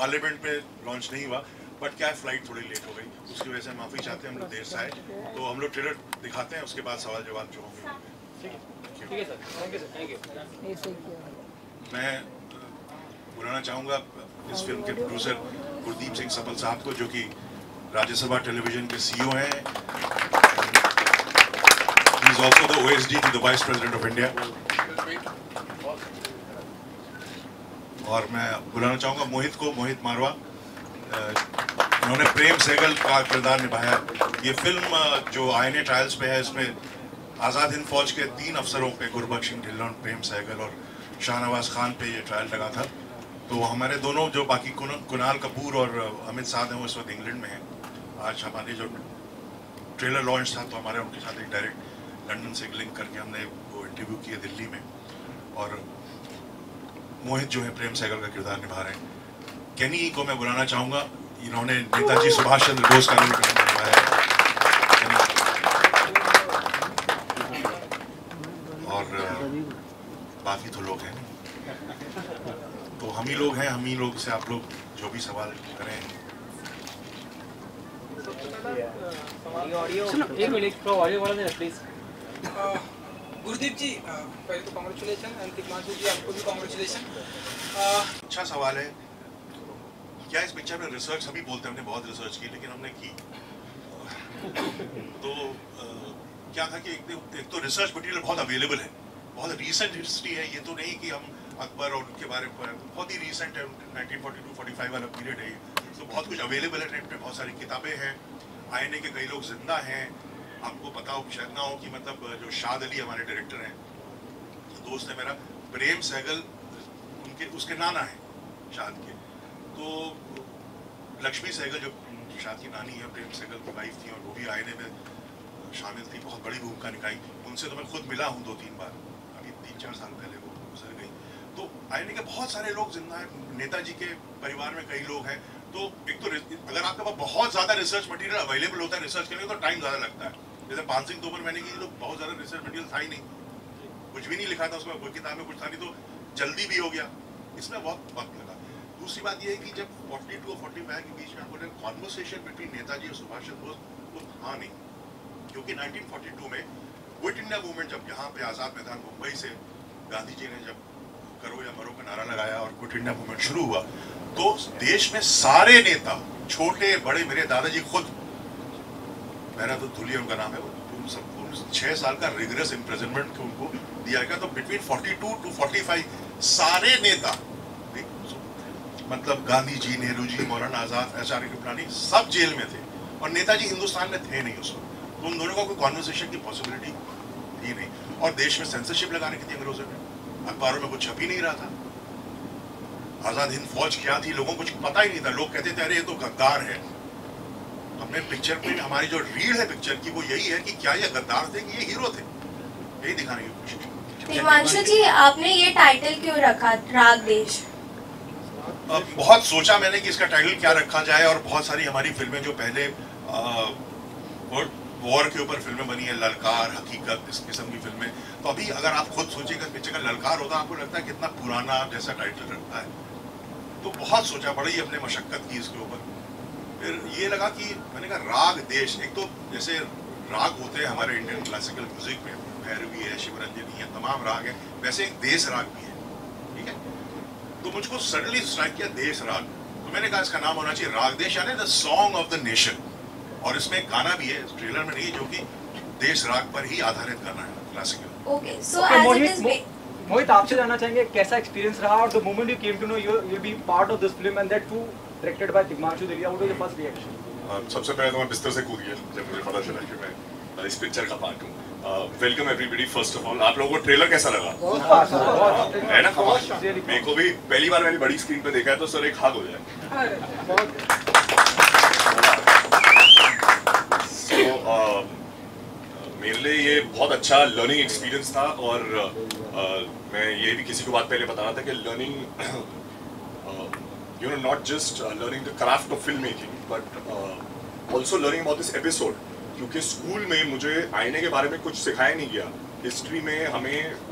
Parliament में launch नहीं हुआ, बट क्या है फ्लाइट थोड़ी लेट हो गई, उसकी वजह से माफ़ी चाहते हैं, हम लोग देर से आए। तो हम लोग ट्रेलर दिखाते हैं, उसके बाद सवाल जवाब जो होंगे। ठीक है sir, thank you sir, thank you. मैं बुलाना चाहूँगा इस फिल्म के प्रोड्यूसर गुरदीप सिंह सपल साहब को, जो कि राज्यसभा टेलीविजन के CEO हैं। He is also the OSD to the vice president of India. और मैं बुलाना चाहूँगा मोहित मारवा। उन्होंने प्रेम सहगल का किरदार निभाया। ये फिल्म जो INA ट्रायल्स पे है, इसमें आज़ाद हिंद फौज के 3 अफसरों पे, गुरबख्श सिंह ढिल्लों, प्रेम सहगल और शाहनवाज खान पे ये ट्रायल लगा था। तो हमारे दोनों जो बाकी कुणाल कपूर और अमित साध हैं, वो इस वक्त इंग्लैंड में हैं। आज हमारे जो ट्रेलर लॉन्च था, तो हमारे उनके साथ एक डायरेक्ट लंदन से लिंक करके हमने वो इंटरव्यू किया दिल्ली में। और मोहित जो है प्रेम सहगल का किरदार निभा रहे हैं। केनी को मैं बुलाना चाहूँगा, इन्होंने नेताजी सुभाष चंद्र बोस का रोल निभाया है। और बाकी तो लोग हैं, तो हम ही लोग हैं, हम ही लोग से आप लोग जो भी सवाल करें। एक मिनट ऑडियो वाला दे प्लीज। गुरदीप जी, पहले तो कांग्रेचुलेशन, एंड तिग्मांशु जी आपको भी कांग्रेचुलेशन। अच्छा सवाल है। क्या इस पिक्चर में रिसर्च, सभी बोलते हैं हमने बहुत रिसर्च की, लेकिन हमने की तो क्या था कि एक तो रिसर्च मटेरियल बहुत अवेलेबल है, बहुत रीसेंट हिस्ट्री है। ये तो नहीं कि हम अकबर और उनके बारे में, बहुत ही रीसेंट है, 1942-45 वाला पीरियड है। तो बहुत कुछ अवेलेबल है नेट पे, बहुत सारी किताबें हैं। INA के कई लोग जिंदा हैं। आपको पता हो शायद ना हो कि मतलब जो शाद अली हमारे डायरेक्टर हैं, दोस्त है मेरा, प्रेम सहगल उसके नाना है शाद के। तो लक्ष्मी सहगल जो शाद की नानी है, प्रेम सहगल की वाइफ थी, और वो भी INA में शामिल थी, बहुत बड़ी भूमिका निभाई। उनसे तो मैं खुद मिला हूँ 2-3 बार, अभी 3-4 साल पहले वो गुजर गई। तो INA के बहुत सारे लोग जिंदा हैं, नेताजी के परिवार में कई लोग हैं। तो एक तो अगर आपके पास बहुत ज्यादा रिसर्च मटेरियल अवेलेबल होता है रिसर्च करने का, तो टाइम ज्यादा लगता है। जैसे पान सिंह तोमर मैंने की, तो बहुत ज्यादा रिसर्च मटेरियल था ही नहीं, कुछ भी नहीं लिखा था उसमें, कोई किताब में कुछ था नहीं, तो जल्दी भी हो गया। इसमें बहुत वक्त लगा। दूसरी बात यह है कि जब 42 और 45 के बीच में आप बोले कॉन्वर्सेशन बिटवीन नेताजी और सुभाष चंद्र बोस, वो था नहीं। क्योंकि 1942 में क्विट इंडिया मूवमेंट जब यहाँ पे आज़ाद मैदान मुंबई से गांधी जी ने जब करो या मरो का नारा लगाया और क्विट इंडिया मूवमेंट शुरू हुआ, तो देश में सारे नेता, छोटे बड़े, मेरे दादाजी खुद, मेरा तो धुलिया उनका नाम है, उन सबको 6 साल का रिगरस इम्प्रिजनमेंट उनको दिया गया। तो बिटवीन 42 to 45 सारे नेता, मतलब गांधी जी, नेहरू जी, मौलाना आजाद, आचार्य कृपलानी, सब जेल में थे, और नेताजी हिंदुस्तान में थे नहीं उस वक्त। तो उन दोनों का कोई कॉन्वर्सेशन की पॉसिबिलिटी थी नहीं। और देश में सेंसरशिप लगाने की थी अंग्रेजों ने, अखबारों में कुछ छप ही नहीं रहा था। आजाद हिंद फौज क्या थी, लोगों को कुछ पता ही नहीं था। लोग कहते थे अरे ये तो गद्दार है। हमने पिक्चर में, हमारी जो रीड है पिक्चर की, वो यही है कि क्या ये गद्दार थे कि ये हीरो थे, यही दिखाने की कोशिश की। तिग्मांशु जी, आपने ये टाइटल क्यों रखा, राग देश? बहुत सोचा मैंने कि इसका टाइटल क्या रखा जाए, और बहुत सारी हमारी फिल्में जो पहले वॉर के ऊपर फिल्में बनी है, ललकार, हकीकत, इस किस्म की फिल्में। तो अभी अगर आप खुद सोचिएगा पिक्चर का ललकार होता, आपको लगता है कितना पुराना जैसा टाइटल रखता है। तो बहुत सोचा, बड़ी अपने मशक्कत की इसके ऊपर। फिर ये लगा कि मैंने कहा राग देश, एक तो जैसे राग होते हैं हमारे इंडियन क्लासिकल म्यूजिक में, भैरवी है, शिवरंजनी है, तमाम राग है, वैसे एक देश राग भी है, ठीक है। तो मुझको सडनली स्ट्राइक किया देश राग, तो मैंने कहा इसका नाम होना चाहिए राग देश, यानी the song of the nation. और इसमें एक गाना भी है, ट्रेलर में नहीं, जो कि देश राग पर ही आधारित गाना है, classical. Okay, so as it is Mohit, आपसे जानना चाहेंगे कैसा एक्सपीरियंस रहा, और the moment you came to know you will be part of this film and that too directed by Tigmanshu Dhulia, what was your first reaction? सबसे पहले तो मैं बिस्तर से कूद गया जब मुझे पता चला कि मैं इस पिक्चर का पार्ट हूँ। Welcome everybody. First of all, आप लोगों को ट्रेलर कैसा लगा? है ना कमाल? मेरे को भी पहली बार मैंने बड़ी स्क्रीन पे देखा है, तो सर एक हाथ हो जाए। मेरे लिए ये बहुत अच्छा लर्निंग एक्सपीरियंस था, और मैं ये भी किसी को बात पहले बता रहा था कि learning, you know, not just learning the craft of film making, but also learning about this episode. क्योंकि स्कूल में मुझे आईने के बारे में कुछ सिखाया नहीं गया, हिस्ट्री में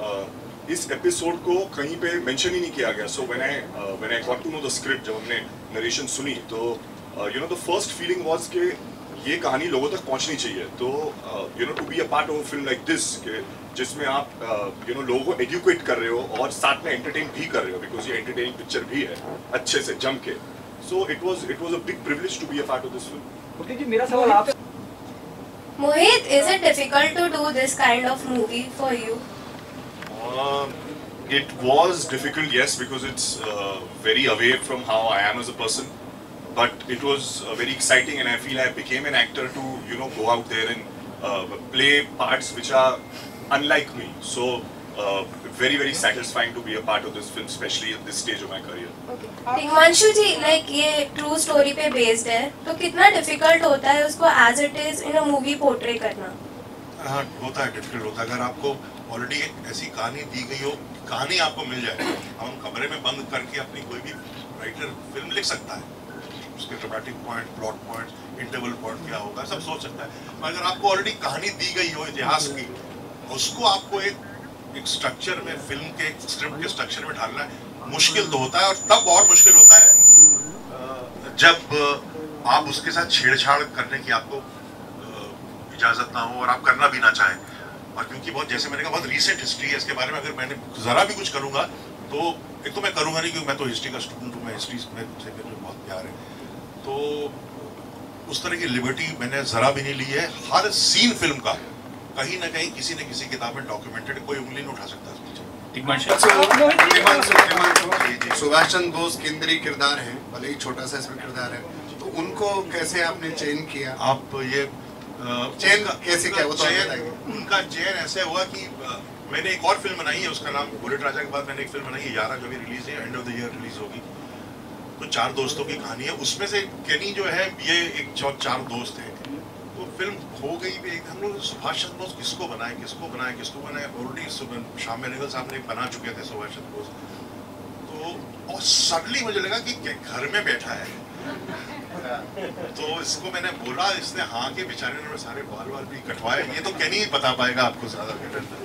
हमें इस एपिसोड को कहीं पे मेंशन ही नहीं किया गया। So when I got to know the script, जब हमने नरेशन सुनी तो you know the first feeling was कि ये कहानी लोगों तक पहुंचनी चाहिए। तो you know to be a part of a film like this जिसमें आप यू नो लोगों को एजुकेट कर रहे हो और साथ में एंटरटेन भी कर रहे हो, बिकॉज ये एंटरटेनिंग पिक्चर भी है अच्छे से जम के। So it was a big privilege to be a part of this film. Okay जी, मेरा सवाल आप Mohit, is it difficult to do this kind of movie for you? It was difficult, yes, because it's very away from how I am as a person. But it was very exciting, and I feel I became an actor to, you know, go out there and play parts which are unlike me. So very, very satisfying to be a part of this film, especially at this stage of my career. Tigmanshu ji, like ये true story पे based है, तो कितना difficult होता है उसको as it is in a movie portray करना? हाँ, होता है, डिफिकल्ट होता है। अगर आपको ऑलरेडी ऐसी कहानी दी गई हो, कहानी आपको मिल जाए, हम कमरे में बंद करके अपनी कोई भी राइटर फिल्म लिख सकता है, उसके dramatic point, plot point, interval point क्या होगा सब सोच सकता है। पर अगर आपको ऑलरेडी कहानी दी गई हो इतिहास की, उसको आपको एक स्ट्रक्चर में, फिल्म के स्क्रिप्ट के स्ट्रक्चर में ढालना मुश्किल तो होता है। और तब और मुश्किल होता है जब आप उसके साथ छेड़छाड़ करने की आपको इजाजत ना हो और आप करना भी ना चाहें। और क्योंकि बहुत, जैसे मैंने कहा, बहुत रीसेंट हिस्ट्री है, इसके बारे में अगर मैंने जरा भी कुछ करूंगा तो एक तो मैं करूंगा नहीं, क्योंकि मैं तो हिस्ट्री का स्टूडेंट हूँ, मैं हिस्ट्री से मुझे बहुत प्यार है, तो उस तरह की लिबर्टी मैंने जरा भी नहीं ली है। हर सीन फिल्म का कहीं ना कहीं किसी न किसी किताब में डॉक्यूमेंटेड, कोई उंगली नहीं उठा सकता। सुभाष चंद्र बोस केंद्रीय किरदार हैं, भले ही छोटा सा इसमें किरदार है, तो उनको कैसे आपने चयन किया? आप ये चयन कैसे किया वो तो बताइए। उनका चयन ऐसे हुआ कि मैंने एक और फिल्म बनाई है, उसका नाम बुलेट राजा के बाद मैंने एक फिल्म बनाई है 11, जो भी रिलीज है, end of the year release होगी। तो 4 दोस्तों की कहानी है, उसमें से केनी जो है ये एक 4 दोस्त है। तो फिल्म हो गई भी, हम लोग सुभाष चंद्र बोस किसको बनाए ऑलरेडी शाम बेनेगल साहब ने बना चुके थे सुभाष चंद्र बोस। तो और सडनली मुझे लगा कि घर में बैठा है, तो इसको मैंने बोला, इसने हाँ के बेचारे ने सारे बाल भी कटवाए। ये तो केनी ही बता पाएगा आपको ज्यादा बेटर।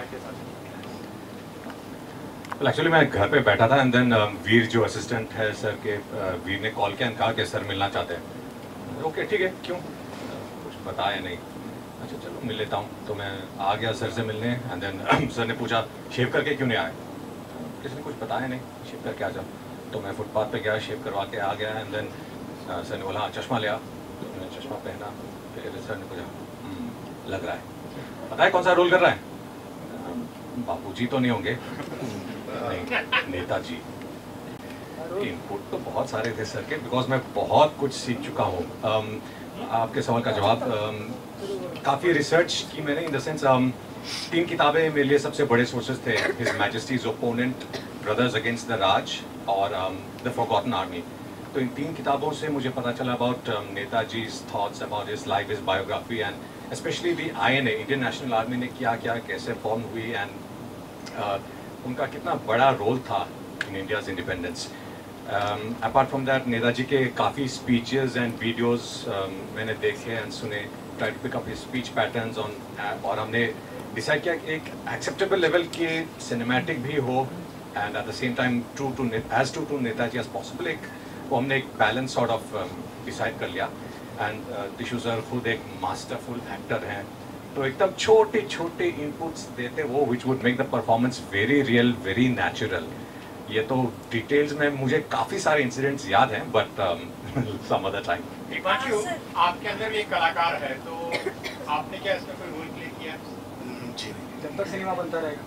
एक्चुअली मैं घर पे बैठा था एंड देन वीर जो असिस्टेंट है सर के, वीर ने कॉल किया और कहा कि सर मिलना चाहते हैं। ओके ठीक है, क्यों, कुछ बताया नहीं, अच्छा चलो मिल लेता हूँ। तो मैं आ गया सर से मिलने एंड देन सर ने पूछा शेव करके क्यों नहीं आए, किसी ने कुछ बताया नहीं, शेव करके आ जाओ। तो मैं फुटपाथ पे गया, शेव करवा के आ गया एंड देन सर ने बोला हाँ चश्मा ले आ, तो मैंने चश्मा पहना। फिर सर ने पूछा लग रहा है, पता है कौन सा रोल कर रहा है? बापूजी तो नहीं होंगे? नहीं, नेताजी। इनपुट तो बहुत सारे थे सर के, बिकॉज मैं बहुत कुछ सीख चुका हूँ। आपके सवाल का जवाब, काफ़ी रिसर्च की मैंने, इन द सेंस 3 किताबें मेरे लिए सबसे बड़े सोर्सेज थे, his majesty's opponent, brothers against the Raj और द फॉरगॉटन आर्मी। तो इन 3 किताबों से मुझे पता चला about Netaji's thoughts, about his life, his biography and specially the INA, Indian national army ने क्या क्या कैसे फॉर्म हुई एंड उनका कितना बड़ा रोल था in India's independence. Apart from that Netaji के काफ़ी स्पीचेस एंड वीडियोस मैंने देखे एंड सुने, try to pick up his speech patterns on, और हमने डिसाइड किया कि एक एक्सेप्टेबल लेवल के सिनेमैटिक भी हो and at the same time true to Netaji as possible, एक वो हमने एक बैलेंस सॉर्ट ऑफ डिसाइड कर लिया। एंड टिशू सर खुद एक मास्टरफुल एक्टर हैं, तो एकदम छोटे छोटे इनपुट्स देते वो which would make the performance very real, very natural. ये तो डिटेल्स में मुझे काफ़ी सारे इंसिडेंट्स याद हैं, बट सम अदर टाइम। आपके अंदर भी एक कलाकार है, तो आपने क्या इसमें कोई रोल प्ले किया? जी जब तक सिनेमा बनता रहेगा।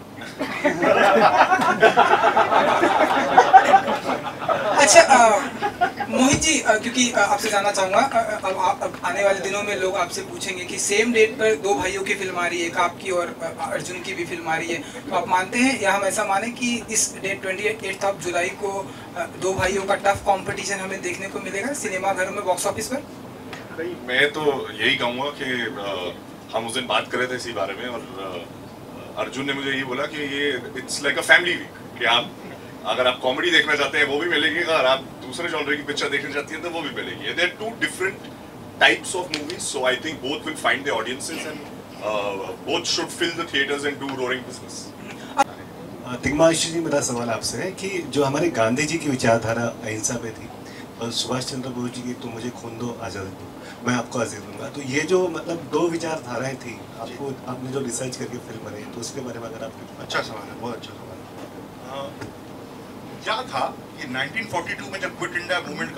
अच्छा मोहित जी, क्योंकि आपसे जानना चाहूँगा, अब आने वाले दिनों में लोग आपसे पूछेंगे कि सेम डेट पर 2 भाइयों की फिल्म आ रही है, एक आपकी और अर्जुन की भी फिल्म आ रही है, तो आप मानते हैं या हम ऐसा माने कि इस डेट 28 जुलाई को 2 भाइयों का टफ कंपटीशन हमें देखने को मिलेगा सिनेमा घरों में, बॉक्स ऑफिस पर? नहीं, मैं तो यही कहूँगा कि हम उस दिन बात कर रहे थे इसी बारे में, और अर्जुन ने मुझे ये बोला कि ये it's like a family week, कि आप अगर आप कॉमेडी देखना चाहते हैं वो भी मिलेगी, अगर आप दूसरे जॉनर की पिक्चर देखना चाहती हैं तो वो भी मिलेगी। There are 2 different types of movies, so I think both will find the audiences and both should fill the theatres and do roaring business. Tigmanshu ji, मेरा सवाल आपसे है कि जो हमारे गांधी जी की विचारधारा अहिंसा पे थी, सुभाष चंद्र बोस जी की तुम मुझे खून दो आज़ादी दो, मैं आपको आज़ादी दूंगा। तो ये जो मतलब दो विचारधाराएं थी, आपको आपने जो रिसर्च करके फिल्म बनाई तो उसके बारे में अगर आप अच्छा सवाल है, बहुत अच्छा सवाल है। क्या था कि 1942 में जब क्विट इंडिया मूवमेंट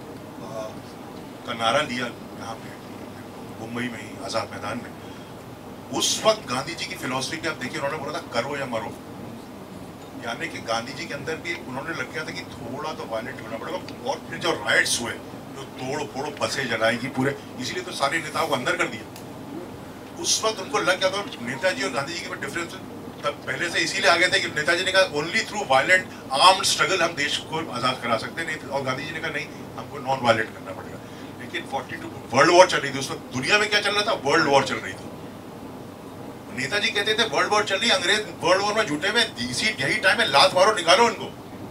का नारा दिया यहाँ पे मुंबई में ही आज़ाद मैदान में, उस वक्त गांधी जी की फिलॉसफी के आप देखिए, उन्होंने बोला था करो या मरो। यानी कि गांधी जी के अंदर भी उन्होंने लग गया था कि थोड़ा तो वायलेंट होना पड़ेगा। और फिर जो राइट्स हुए, जो तोड़ फोड़ बसें जलाएगी पूरे, इसीलिए तो सारे नेताओं को अंदर कर दिया। उस वक्त उनको लग गया था, नेताजी और गांधी जी के डिफरेंस तब पहले से इसीलिए आ गए थे कि नेताजी ने कहा only through violent armed struggle हम देश को आज़ाद करा सकते हैं, और गांधी जी ने कहा नहीं, हमको नॉन वायलेंट करना पड़ेगा। लेकिन 42 वर्ल्ड वॉर चल रही थी उस वक्त, दुनिया में क्या चल रहा था, वर्ल्ड वॉर चल रही थी। नेताजी कहते थे वर्ल्ड वॉर चल रही, अंग्रेज वर्ल्ड वॉर में जुटे हुए, यही टाइम है, लात मारो, निकालो उनको।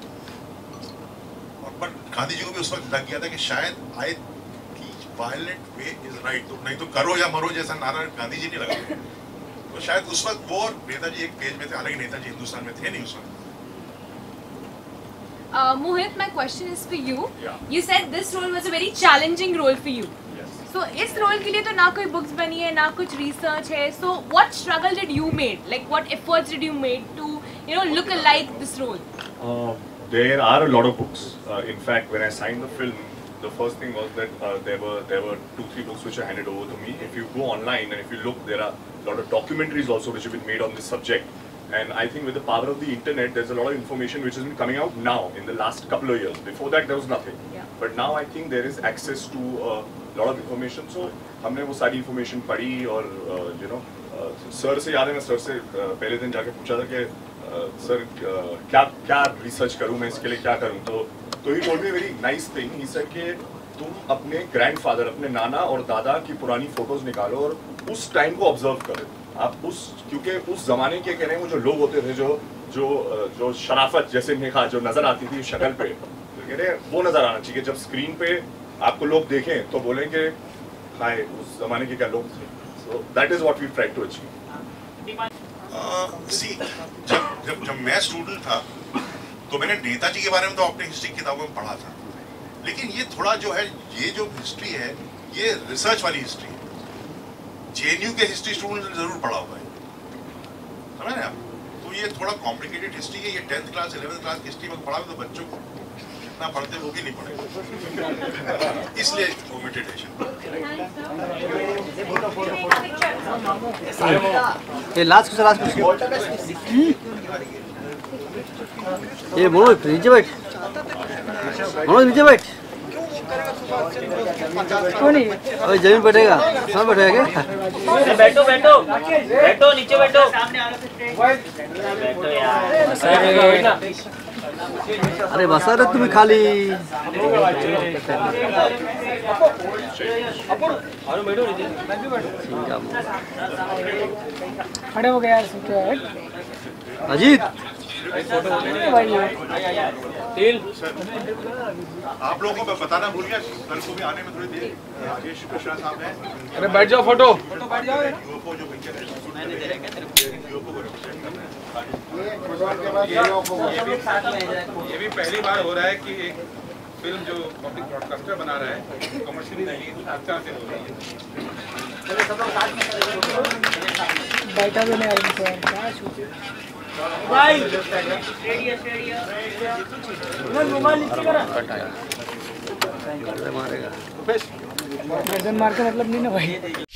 और पर गांधी जी को भी उस वक्त लग गया था कि शायद वायलेंट वे इज राइट, तो नहीं तो करो या मरो जैसा नारा गांधी जी ने लगाया। तो शायद उस वक्त वो नेताजी एक पेज में थे, हालांकि नेताजी हिंदुस्तान में थे नहीं उस वक्त। Mohit, my question is for you. You said this role was a very challenging role for you. So इस रोल के लिए तो ना कोई बुक्स बनी है, ना कुछ रिसर्च है. So what struggle did you made? Like what efforts did you made to, you know, look alike this role? There are a lot of books. In fact, when I signed the film, the first thing was that there were 2-3 books which are handed over to me. If you go online and if you look, there are a lot of documentaries also which have been made on this subject. And I think with the power of the internet, there's a lot of information which has been coming out now in the last couple of years. Before that, there was nothing. But now I think there is access to a lot of information. So हमने वो सारी information पढ़ी और you know, sir से याद है, मैं sir से पहले दिन जाके पूछा था कि सर क्या रिसर्च करूँ मैं, इसके लिए क्या करूँ, तो he told me a very nice thing. He said कि तुम अपने ग्रैंडफादर, अपने नाना और दादा की पुरानी फोटोज निकालो और उस टाइम को ऑब्जर्व करो आप, क्योंकि उस जमाने के कह रहे हैं वो जो लोग होते थे, जो शराफत जैसे नेहा जो नजर आती थी शक्ल पे, तो कह रहे हैं वो नजर आना चाहिए। जब स्क्रीन पे आपको लोग देखें तो बोलेंगे हाय उस जमाने के क्या लोग थे। So that is what we try to achieve. जब मैं स्टूडेंट था तो मैंने नेताजी के बारे में तो अपनी हिस्ट्री किताबों में पढ़ा था, लेकिन ये थोड़ा जो है, ये जो हिस्ट्री है ये रिसर्च वाली हिस्ट्री है। JNU के हिस्ट्री स्टूडेंट ने जरूर पढ़ा होगा, समझ रहे आप? तो ये थोड़ा कॉम्प्लिकेटेड हिस्ट्री है। ये 10th क्लास 11th क्लास की हिस्ट्री में पढ़ा तो बच्चों को जितना पढ़ते वो भी नहीं पढ़ेगा, इसलिए ओमिटेशन। लास्ट ये बोलो नीचे बैठ, नीचे बैठ, क्यों नहीं? अरे जमीन बैठेगा, सब बैठेगा क्या? बैठो बैठो बैठो, नीचे बैठो, बैठो यार। अरे बस अरे तुम्हें खाली खड़े हो गया अजीत। आप लोगों को मैं बताना भूल गया, कल को भी आने में थोड़ी देर राजेश कृष्णा साहब हैं। अरे बैठ जाओ, फोटो बैठ जाओ। यूएफओ जो पिक्चर है यूएफओ को रिप्रेजेंट करना है। ये भी पहली बार हो रहा है कि एक फिल्म जो पब्लिक ब्रॉडकास्टर बना रहा है कमर्शियली नहीं, अच्छा से हो रही है। बैठा भी नहीं भाई मारेगा मार का मतलब नहीं ना भाई।